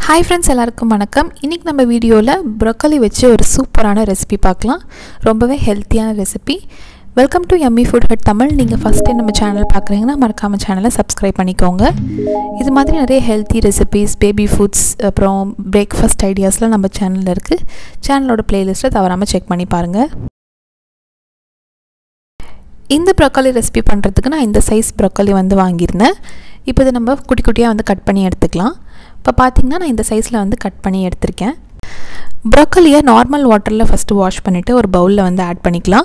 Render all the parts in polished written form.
Hi friends, எல்லாருக்கும் வணக்கம். இன்னைக்கு நம்ம வீடியோல broccoli வச்சு ஒரு சூப்பரான ரெசிபி பார்க்கலாம். ரொம்பவே ஹெல்தியான recipe. Welcome to Yummy Foodhut தமிழ். நீங்க ஃபர்ஸ்ட் டைம் நம்ம சேனல் பார்க்கறீங்கன்னா மறக்காம சேனலை Subscribe பண்ணிக்கோங்க. இது மாதிரி நிறைய ஹெல்தி ரெசிபீஸ், பேபி ஃபுட்ஸ், அப்புறம் பிரேக்ஃபாஸ்ட் ஐடியாஸ்லாம் நம்ம சேனல்ல இருக்கு. சேனலோட பிளேலிஸ்ட்டை தவறாம செக் பண்ணி பாருங்க. இந்த broccoli ரெசிபி பண்றதுக்கு நான் இந்த சைஸ் broccoli வந்து வாங்கியிருந்தேன். இப்போ இத நம்ம குட்டி குட்டியா வந்து கட் பண்ணி எடுத்துக்கலாம். இப்போ பாத்தீங்கன்னா நான் இந்த சைஸ்ல வந்து கட் பண்ணி எடுத்துர்க்கேன். broccoli-ய நார்மல் வாட்டர்ல ஃபர்ஸ்ட் வாஷ் பண்ணிட்டு ஒரு பவுல்ல வந்து ஆட் பண்ணிக்கலாம்.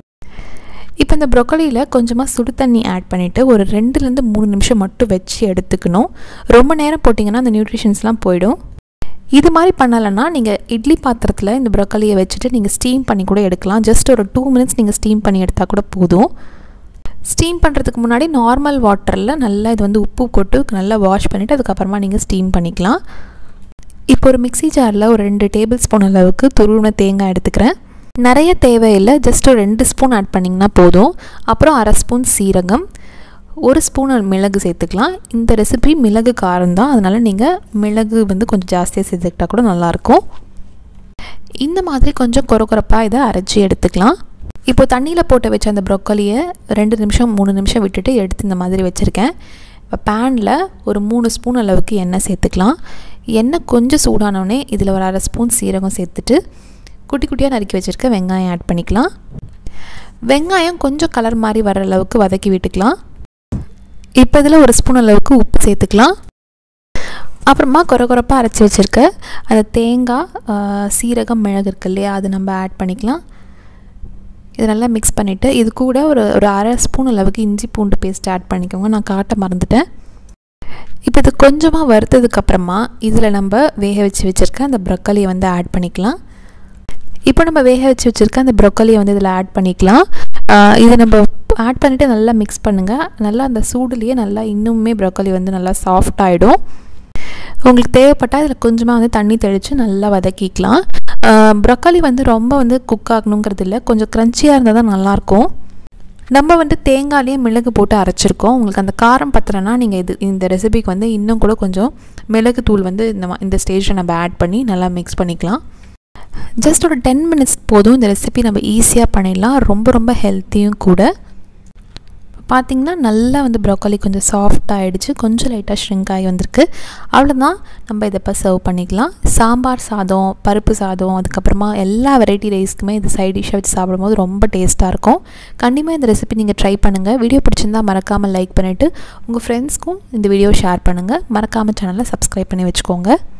இப்போ இந்த broccoli-ல கொஞ்சமா சுடு தண்ணி ஆட் பண்ணிட்டு ஒரு 2 ல இருந்து 3 நிமிஷம் மட்டும் வெச்சு எடுத்துக்கணும். ரொம்ப நேரம் போடிங்கனா அந்த நியூட்ரிஷன்ஸ்லாம் போய்டும். இது மாதிரி பண்ணலனா நீங்க இட்லி பாத்திரத்துல இந்த broccoli-ய வெச்சிட்டு நீங்க ஸ்டீம் பண்ணி கூட எடுக்கலாம். ஜஸ்ட் ஒரு 2 மினிட்ஸ் நீங்க ஸ்டீம் பண்ணி எடுத்தா கூட போதும். ஸ்டீம் பண்றதுக்கு முன்னாடி நார்மல் வாட்டர்ல நல்லா இது வந்து உப்பு போட்டு நல்லா வாஷ் பண்ணிட்டு அதுக்கு அப்புறமா நீங்க ஸ்டீம் பண்ணிக்கலாம். இப்போ ஒரு மிக்ஸி ஜார்ல ஒரு 2 டேபிள் ஸ்பூன் அளவுக்கு துருவின தேங்காய் எடுத்துக்கிறேன். நிறைய தேவையில்லை, ஜஸ்ட் ஒரு 2 ஸ்பூன் ஆட் பண்ணீங்கன்னா போதும். அப்புறம் 1/2 ஸ்பூன் சீரகம், 1 ஸ்பூன் மிளகு சேர்த்துக்கலாம். இந்த ரெசிபி மிளகு காரம் தான், அதனால நீங்க மிளகு வந்து கொஞ்சம் ஜாஸ்தியா சேர்த்துக்கிட்டா கூட நல்லா இருக்கும். இந்த மாதிரி கொஞ்சம் கொரகொரப்பா இத அரைச்சி எடுத்துக்கலாம். இப்போ தண்ணில போட்டு வச்ச அந்த broccoli-ய 2 நிமிஷம் 3 நிமிஷம் விட்டுட்டு எடுத்து இந்த மாதிரி வச்சிருக்கேன். இப்போ panல ஒரு 3 ஸ்பூன் அளவுக்கு எண்ணெய் சேர்த்துக்கலாம். எண்ணெய் கொஞ்சம் சூடான உடனே இதுல ஒரு 1/2 ஸ்பூன் சீரகம் சேர்த்துட்டு குட்டி குட்டியா நறுக்கி வச்சிருக்க வெங்காயம் ஆட் பண்ணிக்கலாம். வெங்காயம் கொஞ்சம் கலர் மாதிரி வர அளவுக்கு வதக்கி விட்டுக்கலாம். இப்போ இதுல 1 ஸ்பூன் அளவுக்கு உப்பு சேர்த்துக்கலாம். அப்புறமா கொரகொரப்பா அரைச்சு வச்சிருக்க அந்த தேங்காய், சீரகம், மிளகு இருக்கு இல்லையா, அது நம்ம ஆட் பண்ணிக்கலாம். இத நல்லா mix பண்ணிட்டு இது கூட ஒரு 1/2 ஸ்பூன் அளவுக்கு இஞ்சி பூண்டு பேஸ்ட் ஆட் பண்ணிக்கோங்க. நான் காட்ட மறந்துட்டேன். இப்போ இது கொஞ்சமா வறுத்ததுக்கு அப்புறமா இதுல நம்ம வேக வச்சிருக்க அந்த broccoli வந்து ஆட் பண்ணிக்கலாம். இப்போ நம்ம வேக வச்சிருக்க அந்த broccoli வந்து இதல ஆட் பண்ணிக்கலாம். இத நம்ம ஆட் பண்ணிட்டு நல்லா mix பண்ணுங்க. நல்லா அந்த சூடுலயே நல்லா இன்னுமே broccoli வந்து நல்லா சாஃப்ட் ஆயிடும். உங்களுக்கு தேவைப்பட்டா இதல கொஞ்சமா வந்து தண்ணி தெளிச்சு நல்லா வதக்கிக்கலாம். broccoli வந்து ரொம்ப வந்து குக் ஆகணும்ங்கிறது இல்ல, கொஞ்சம் கிரன்ச்சியா இருந்தா தான் நல்லா இருக்கும். நம்ம வந்து தேங்காயிலே மிளகு போட்டு அரைச்சிருக்கோம். உங்களுக்கு அந்த காரம் பத்தலனா நீங்க இந்த ரெசிபிக்கு வந்து இன்னும் கூட கொஞ்சம் மிளகு தூள் வந்து இந்த ஸ்டேஜ்ல நம்ம ஆட் பண்ணி நல்லா mix பண்ணிக்கலாம். ஜஸ்ட் ஒரு 10 மினிட்ஸ் போதும். இந்த ரெசிபி நம்ம ஈஸியா பண்ணிடலாம். ரொம்ப ஹெல்தியும் கூட. பாத்தீங்கன்னா நல்லா வந்து broccoli கொஞ்சம் சாஃப்ட் ஆயிடுச்சு, கொஞ்சம் லைட்டா shrink ஆகி வந்திருக்கு. அவ்வளவுதான், நம்ம இத இப்ப சர்வ் பண்ணிக்கலாம். சாம்பார் சாதம், பருப்பு சாதம், அதுக்கு அப்புறமா எல்லா வெரைட்டி ரைஸ்க்குமே இது சைடு டிஷ்ஷா வச்சு சாப்பிடும்போது ரொம்ப டேஸ்டா இருக்கும். கண்டிப்பா இந்த ரெசிபி நீங்க ட்ரை பண்ணுங்க. வீடியோ பிடிச்சிருந்தா மறக்காம லைக் பண்ணிட்டு உங்க ஃப்ரெண்ட்ஸ்க்கும் இந்த வீடியோ ஷேர் பண்ணுங்க. மறக்காம சேனலை Subscribe பண்ணி வெச்சுக்கோங்க.